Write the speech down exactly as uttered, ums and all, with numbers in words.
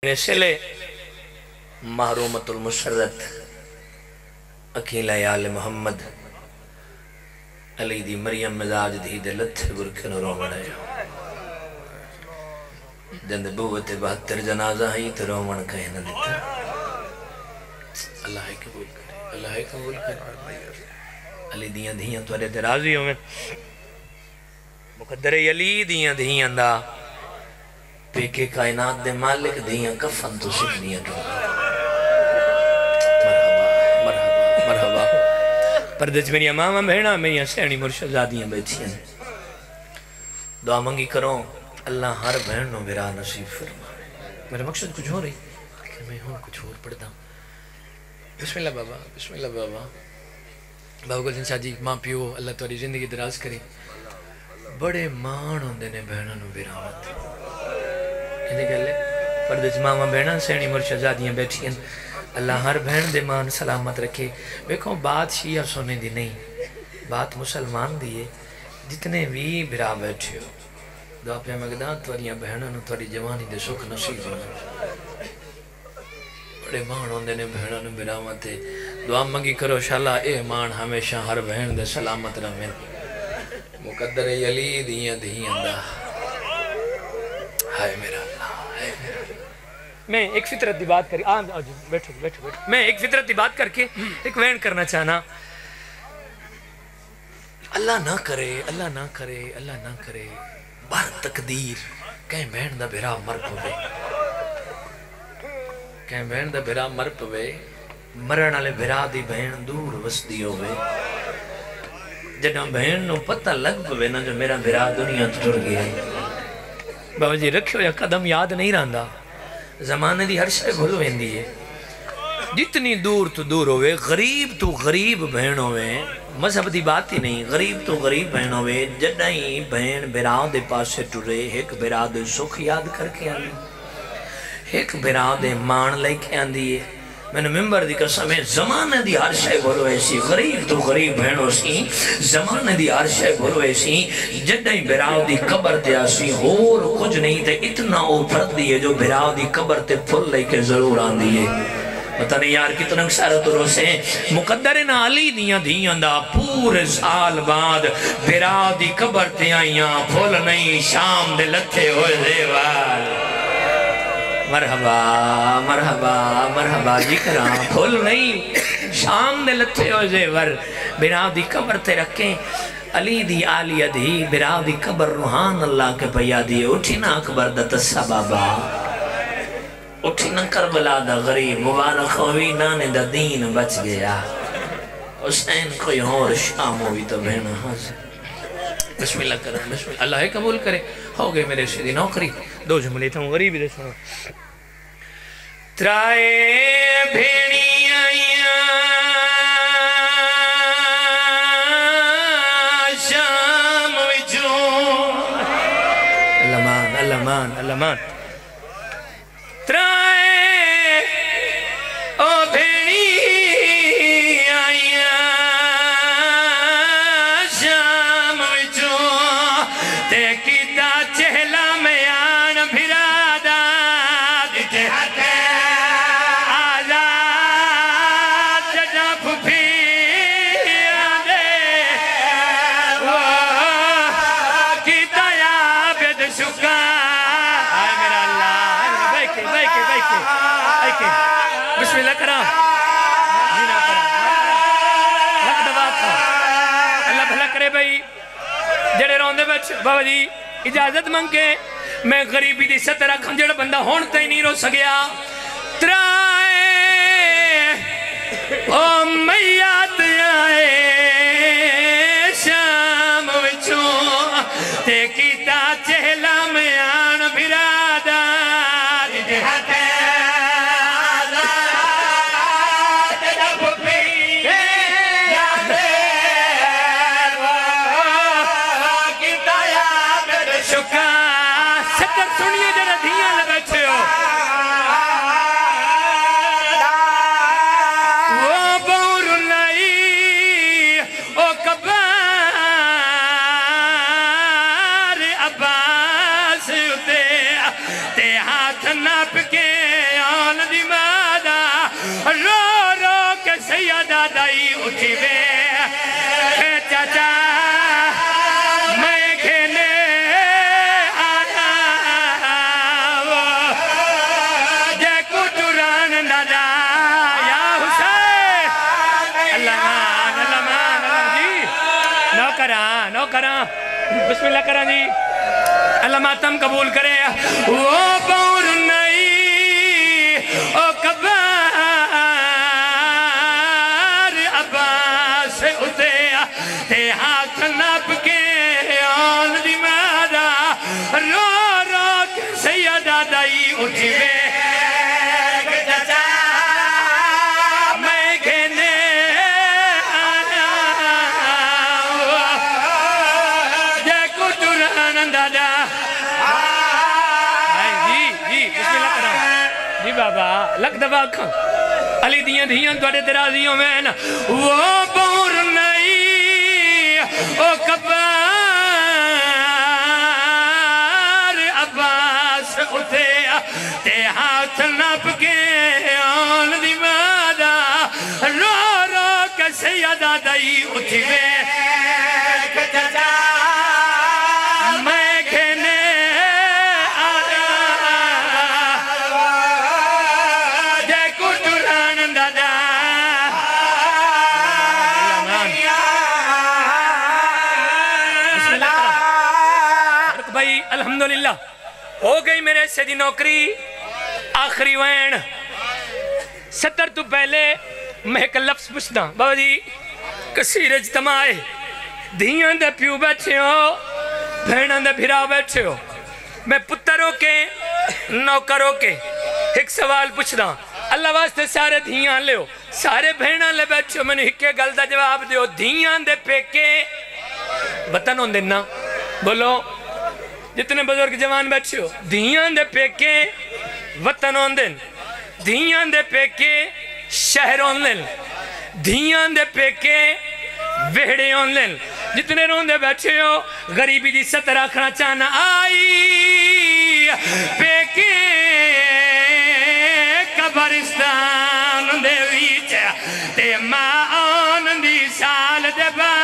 سلے محرومت المسرت اکیلا یال محمد علی دی مریم مزاج دی دلت برکن رومن ہے جند بوت بہتر جنازہ ہی تو رومن کہنا دیتا اللہ قبول کرے اللہ قبول کرے علی دیاں دیاں توڑے درازی ہوں میں مقدر علی دیاں دیاں دا پیکے کائنات دے مالک دیاں کفن تو سکھ دیاں جو مرحبا مرحبا مرحبا پردچ میری امامہ بہنا میری سینی مرشدزادیاں بیٹھی ہیں دعا منگی کروں اللہ ہر بہنوں برا نصیب فرمائے میرا مقصد کچھ ہو رہی لیکن میں ہوں کچھ اور پڑھتا ہوں بسم اللہ بابا بسم اللہ بابا بابا گلشن شاہ جی ماں پیو اللہ تاری زندگی دراز کرے بڑے مان ہوندے نے بہنوں برامت یہ گلے پردچ ماما بہناں سینی مرشدزادیاں بیٹھی ہیں اللہ ہر بہن دے مان سلامت رکھے ویکھو بات شیعہ سونے دی نہیں بات مسلمان دیئے جتنے بھی برا بیٹھے ہو دعا پہ مقدار تواریاں بہنوں نے تواری جوانی دے سکھ نصیب ہونے بڑے مان ہوندے نے بہنوں برامت دعا منگی کرو شاءاللہ اے مان ہمیشہ ہر بہن دے سلامت رہے مقدر علی دیاں دیاں دا ہائے میرا میں ایک فطرت دی بات کری آج آج بیٹھو بیٹھو بیٹھو میں ایک فطرت دی بات کر کے ایک وین کرنا چاہنا اللہ نہ کرے اللہ نہ کرے اللہ نہ کرے بار تقدیر کہیں بہن دا بھرا مر پوے کہیں بہن دا بھرا مر پوے مرن والے بھرا دی بہن دور وسدی ہوئے جنہ بہن نو پتہ لگ پوے نا جو میرا بھرا دنیا تو ٹر گیا بابا جی رکھو یا قدم یاد نہیں رہندا زمانے دی ہر شے بھول ویندی ہے جتنی دور تو دور ہوئے غریب تو غریب بہن ہوئے مذہب دی بات ہی نہیں غریب تو غریب بہن ہوئے جڑائیں بہن برا دے پاسے ٹرے ایک برا دے سکھ یاد کر کے آنی ایک برا دے مان لے کے آندی ہے میں نے ممبر دی قسم ہے زمانے دی ہر شے بھولو ایسی غریب تو غریب بہنوں سی زمانے دی ہر شے بھولو ایسی جڑائیں براو دی قبر تے آسی اور کچھ نہیں تے اتنا اوپر دیئے جو براو دی قبر تے پھل لے کے ضرور آن دیئے بتا نہیں یار کتنا اکسارہ تو روسے مقدرین علی دیاں دیاں دا پورے سال بعد براو دی قبر تے آئیاں پھل نہیں شام دے لتھے ہوئے زیوال مرحبا مرحبا مرحبا جی کرام پھول نہیں شام دے لتھے ہو زیور براو دی قبر تے رکھیں علی دی آلیہ دی براو دی قبر روحان اللہ کے پیا دی اٹھی نا اکبر دا تسا بابا اٹھی نا کربلا دا غریب مبارک ہوئی نانے دا دین بچ گیا حسین کوئی اور شام ہوئی تو بہنا حاضر بسم اللہ کریں بسم اللہ اللہ قبول کرے ہو گئے میرے شدی نوکری دو جملے تھا ہوں غریبی دے سنو ترائے بھیڑی آئیاں شام وچوں اللہ مان اللہ مان اللہ مان ترائے او بھیڑی آئیاں شام وچوں تے کیتا چہلا میں آن بھرادا دیتے ہاتھے بسم اللہ کرام لکھ دبا تھا اللہ بھلا کرے بھائی جڑے روندے بچ بابا جی اجازت منگے میں غریبی دی ستر رکھن جڑا بندہ ہونتا ہی نہیں رو سگیا ترائے او میات آئے شام وچوں تے کیتا چہلا میں آن بھرادا دیتے ہاتھے سنیے جڑا دھیاں لگچے ہو وہ بور لائی او کبار عباس تے تے ہاتھ ناپ کے کرا بسم اللہ کرا جی اللہ ماتم قبول کرے وہ بور نہیں او کبار عباس اتے تے ہاتھ نپ کے آن دی مارا رو رو کے سیدہ دائی اٹھی وے بابا لگ دبا کھاں علی دیاں دیاں توڑے درازیوں میں نا وہ بور نہیں او کبار عباس اٹھے تے ہاتھ نپ کے آن دی مادا رو رو کے سیدہ دائی اٹھی وے الحمدللہ ہو گئی میرے سے دی نوکری آخری وین ستر تو پہلے میں ایک لفظ پوچھتا بابا جی کثیر اجتماع دھیاں دے پیو بیٹھے ہو بھیناں دے بھرا بیٹھے ہو میں پتروں کے نوکروں کے ایک سوال پوچھتا اللہ واسطے سارے دھیاں لے ہو سارے بھیناں لے بیٹھے ہو میں نے ہکے گل دا جواب دے ہو دھیاں دے پیکے وطن ہوں دینا بولو جتنے بزرگ جوان بیٹھے ہو دھیاں دے پیکے وطن ہوندن دھیاں دے پیکے شہر ہوندن دھیاں دے پیکے وہڑے ہوندن جتنے روندے بیٹھے ہو غریبی دی ستر آکھنا چاہنا آئی پیکے قبرستان دے ویچ تے ماں آن دی سال دے با